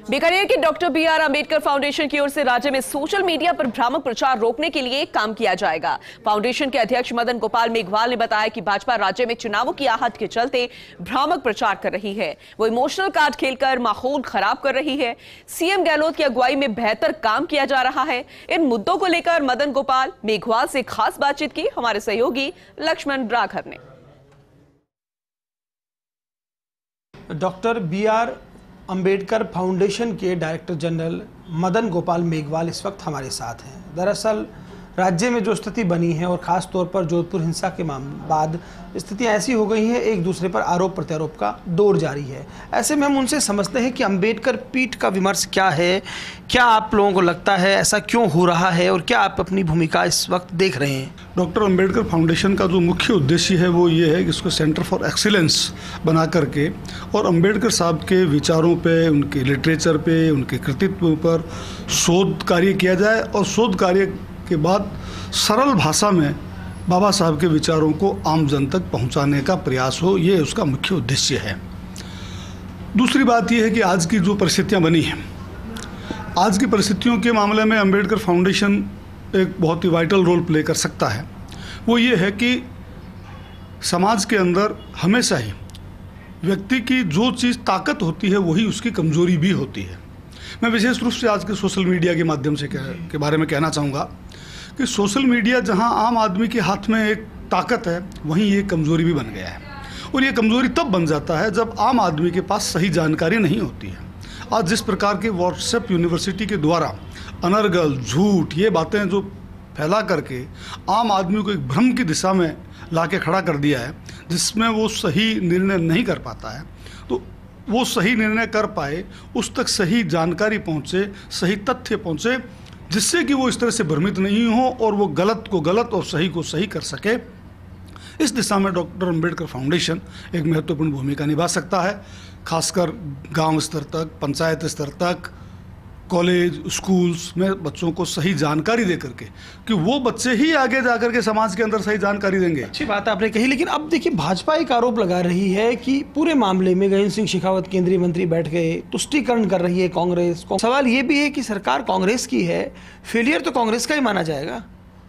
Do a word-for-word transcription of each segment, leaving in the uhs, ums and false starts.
बीकानेर के doctor B R Ambedkar foundation की ओर से राज्य में सोशल मीडिया पर भ्रामक प्रचार रोकने के लिए काम किया जाएगा। फाउंडेशन के अध्यक्ष मदन गोपाल मेघवाल ने बताया कि भाजपा राज्य में चुनावों की आहट के चलते भ्रामक प्रचार कर रही है, वो इमोशनल कार्ड खेलकर माहौल खराब कर रही है। सीएम गहलोत की अगुवाई में बेहतर काम किया जा रहा है। इन मुद्दों को लेकर मदन गोपाल मेघवाल से खास बातचीत की हमारे सहयोगी लक्ष्मण राघव ने। Doctor B R Ambedkar foundation के डायरेक्टर जनरल मदन गोपाल मेघवाल इस वक्त हमारे साथ हैं। दरअसल राज्य में जो स्थिति बनी है और ख़ास तौर पर जोधपुर हिंसा के बाद स्थितियां ऐसी हो गई हैं, एक दूसरे पर आरोप प्रत्यारोप का दौर जारी है। ऐसे में हम उनसे समझते हैं कि अम्बेडकर पीठ का विमर्श क्या है, क्या आप लोगों को लगता है ऐसा क्यों हो रहा है और क्या आप अपनी भूमिका इस वक्त देख रहे हैं? डॉक्टर अम्बेडकर फाउंडेशन का जो मुख्य उद्देश्य है वो ये है कि इसको सेंटर फॉर एक्सीलेंस बना करके और अम्बेडकर साहब के विचारों पे, उनके लिटरेचर पे, उनके कृतित्व पर शोध कार्य किया जाए और शोध कार्य के बाद सरल भाषा में बाबा साहब के विचारों को आम जन तक पहुंचाने का प्रयास हो, ये उसका मुख्य उद्देश्य है। दूसरी बात यह है कि आज की जो परिस्थितियां बनी हैं, आज की परिस्थितियों के मामले में अम्बेडकर फाउंडेशन एक बहुत ही वाइटल रोल प्ले कर सकता है। वो ये है कि समाज के अंदर हमेशा ही व्यक्ति की जो चीज़ ताकत होती है वही उसकी कमजोरी भी होती है। मैं विशेष रूप से आज के सोशल मीडिया के माध्यम से के बारे में कहना चाहूँगा कि सोशल मीडिया जहां आम आदमी के हाथ में एक ताकत है, वहीं ये कमज़ोरी भी बन गया है। और ये कमज़ोरी तब बन जाता है जब आम आदमी के पास सही जानकारी नहीं होती है। आज जिस प्रकार के व्हाट्सएप यूनिवर्सिटी के द्वारा अनर्गल, झूठ, ये बातें जो फैला करके आम आदमी को एक भ्रम की दिशा में ला के खड़ा कर दिया है, जिसमें वो सही निर्णय नहीं कर पाता है, तो वो सही निर्णय कर पाए, उस तक सही जानकारी पहुँचे, सही तथ्य पहुँचे, जिससे कि वो इस तरह से भ्रमित नहीं हो और वो गलत को गलत और सही को सही कर सके। इस दिशा में डॉक्टर अम्बेडकर फाउंडेशन एक महत्वपूर्ण भूमिका निभा सकता है, खासकर गांव स्तर तक, पंचायत स्तर तक, कॉलेज, स्कूल्स में बच्चों को सही जानकारी दे करके कि वो बच्चे ही आगे जा करके समाज के अंदर सही जानकारी देंगे। अच्छी बात आपने कही, लेकिन अब देखिए भाजपा एक आरोप लगा रही है कि पूरे मामले में गजेंद्र सिंह शेखावत केंद्रीय मंत्री बैठ गए, तुष्टीकरण कर रही है कांग्रेस। सवाल ये भी है कि सरकार कांग्रेस की है, फेलियर तो कांग्रेस का ही माना जाएगा।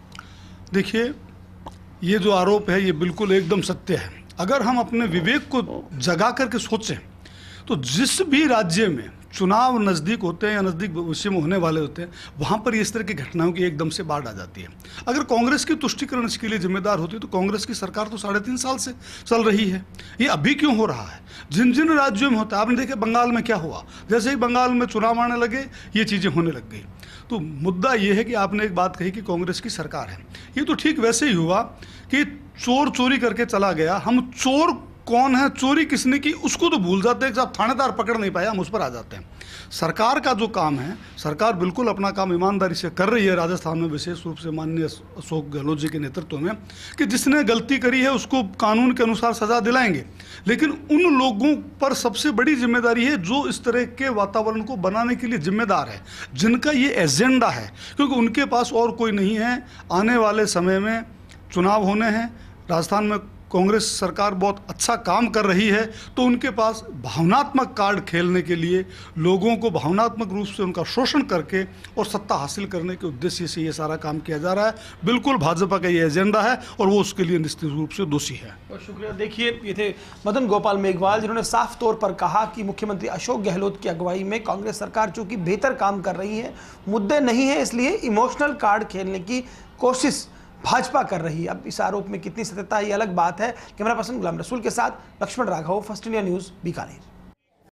देखिए, ये जो आरोप है ये बिल्कुल एकदम सत्य है। अगर हम अपने विवेक को जगा करके सोचें तो जिस भी राज्य में चुनाव नज़दीक होते हैं या नज़दीक भविष्य में होने वाले होते हैं, वहाँ पर इस तरह की घटनाओं की एकदम से बाढ़ आ जाती है। अगर कांग्रेस की तुष्टीकरण इसके लिए जिम्मेदार होती तो कांग्रेस की सरकार तो साढ़े तीन साल से चल रही है। ये अभी क्यों हो रहा है? जिन जिन राज्यों में होता है, आपने देखा बंगाल में क्या हुआ, जैसे ही बंगाल में चुनाव आने लगे ये चीज़ें होने लग गई। तो मुद्दा ये है कि आपने एक बात कही कि कांग्रेस की सरकार है, ये तो ठीक वैसे ही हुआ कि चोर चोरी करके चला गया, हम चोर कौन है, चोरी किसने की, उसको तो भूल जाते हैं। जब थानेदार पकड़ नहीं पाया, हम उस पर आ जाते हैं। सरकार का जो काम है, सरकार बिल्कुल अपना काम ईमानदारी से कर रही है। राजस्थान में विशेष रूप से माननीय अशोक गहलोत जी के नेतृत्व में कि जिसने गलती करी है उसको कानून के अनुसार सजा दिलाएंगे, लेकिन उन लोगों पर सबसे बड़ी जिम्मेदारी है जो इस तरह के वातावरण को बनाने के लिए जिम्मेदार है, जिनका ये एजेंडा है, क्योंकि उनके पास और कोई नहीं है। आने वाले समय में चुनाव होने हैं, राजस्थान में कांग्रेस सरकार बहुत अच्छा काम कर रही है, तो उनके पास भावनात्मक कार्ड खेलने के लिए लोगों को भावनात्मक रूप से उनका शोषण करके और सत्ता हासिल करने के उद्देश्य से ये सारा काम किया जा रहा है। बिल्कुल भाजपा का ये एजेंडा है और वो उसके लिए निश्चित रूप से दोषी है। बहुत शुक्रिया। देखिए, ये थे मदन गोपाल मेघवाल, जिन्होंने साफ तौर पर कहा कि मुख्यमंत्री अशोक गहलोत की अगुवाई में कांग्रेस सरकार चूंकि बेहतर काम कर रही है, मुद्दे नहीं है, इसलिए इमोशनल कार्ड खेलने की कोशिश भाजपा कर रही है। अब इस आरोप में कितनी सत्यता है ये अलग बात है। कैमरा पर्सन गुलाम रसूल के साथ Laxman Raghav, first India news, Bikaner.